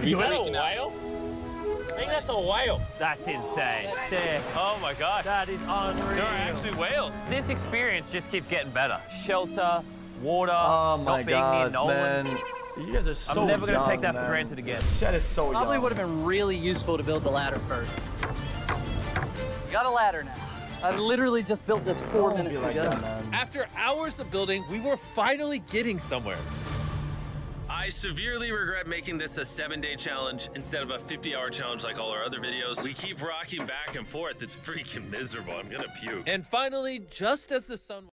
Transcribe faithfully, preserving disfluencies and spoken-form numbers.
Is that a whale? I think that's a whale. That's insane. Sick. Oh my gosh. That is unreal. There are actually whales. This experience just keeps getting better. Shelter, water, Oh my not being God, near no man. one. You guys are so I'm never gonna young, take that man. for granted again. This shed is so Probably young. would have been really useful to build the ladder first. Got a ladder now. I literally just built this four Don't be minutes like ago. that, man. After hours of building, we were finally getting somewhere. I severely regret making this a seven day challenge instead of a fifty hour challenge like all our other videos. We keep rocking back and forth. It's freaking miserable. I'm gonna puke. And finally, just as the sun